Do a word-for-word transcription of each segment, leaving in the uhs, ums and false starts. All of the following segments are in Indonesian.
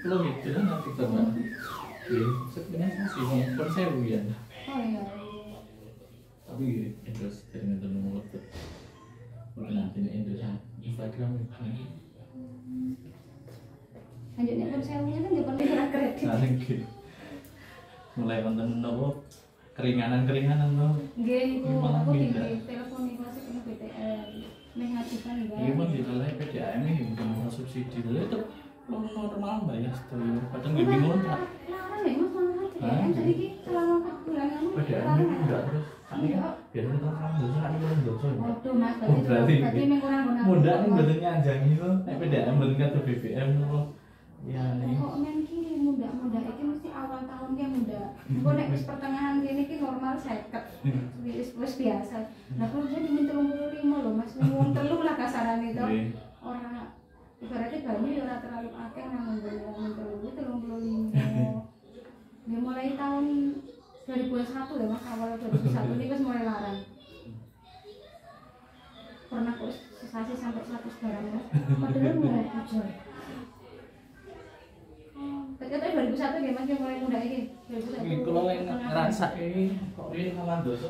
Lo gitu kan nanti terbang. Iya, sebenarnya sih mau persewu ya. Oh iya. Tapi terus dengan temen waktu nanti Indonesia Instagram ini. Lanjutnya persewunya kan dia pernah kredit. Nah, gitu. Mulai konten nopo keringanan-keringanan lo. Nggih iku Malah aku di pindah. telepon iki masih kena B T N. Ning ngajukan enggak. Iya mah ditolak P D A M ini bukan masalah subsidi dulu itu lo normal bayar setelah kadang gue bingung tak. Larang ya Mas malah P D N jadi iki selama empat bulan kamu. P D A M itu enggak terus. Ini kan biar kita terang dosa kan kita dosa. Waduh Mas Oh, berarti berarti mung kurang guna. muda nih betul nyanjangi lo. Nek P D A M betul kata B B M lo. Ya nih. Kok men ki muda-muda iki mesti awal tahun ki muda. Engko nek wis pertengahan kene ki normal seket. Wis wis biasa. Nah kalau jadi min tiga puluh lima lho Mas, wong telu lah kasarane to. Ora ibaratnya banyu ya ora terlalu akeh nang nggon telu tiga puluh lima. Ya mulai tahun dua ribu satu ya Mas, awal dua ribu satu ini wis mulai larang. Pernah kok sesasi sampai seratus barang Mas. Padahal mulai hujan. Ternyata dua ribu satu nggih Mas yang mulai muda iki. dua ribu satu. Iki kula lek ngerasa iki kok iki malah dosa.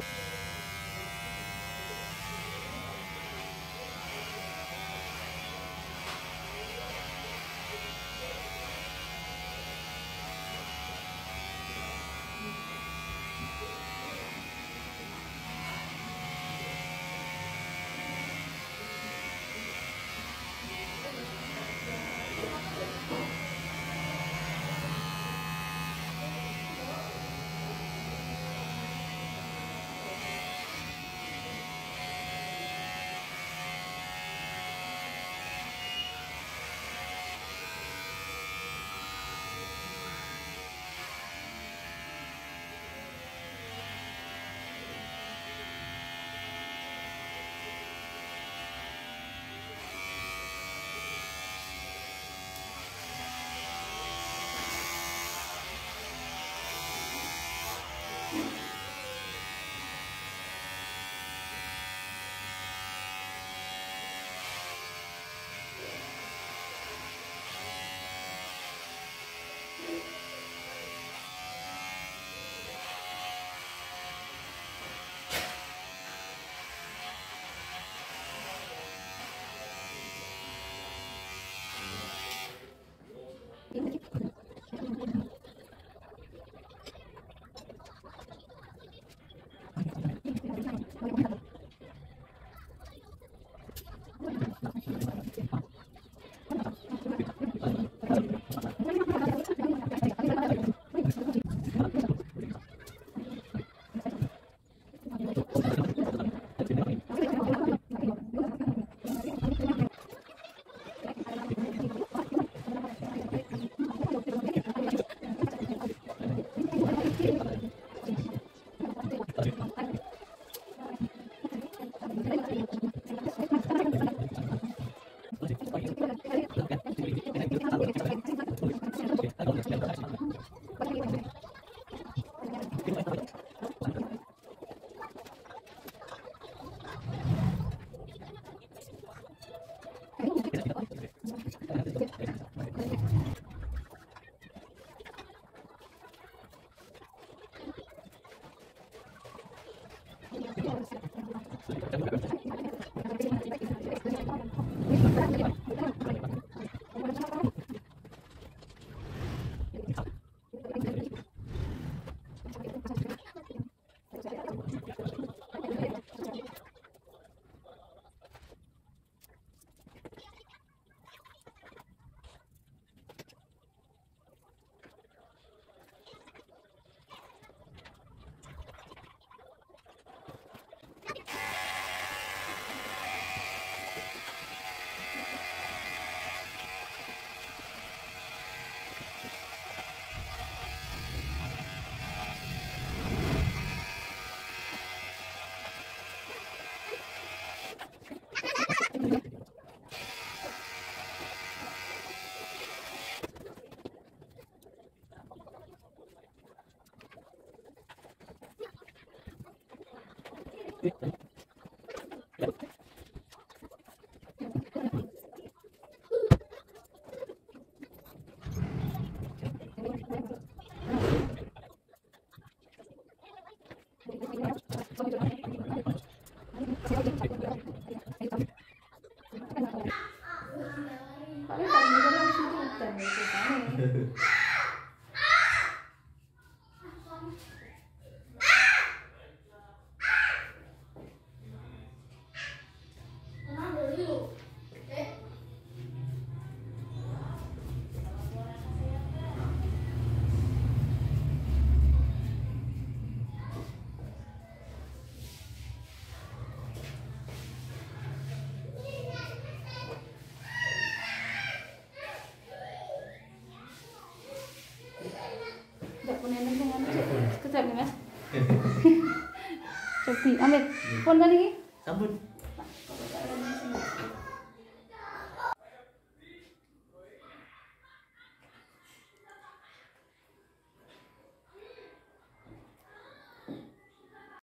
Tidak punya dengan sekejap nih mas. Coba ambil pon kan ini. Sampun.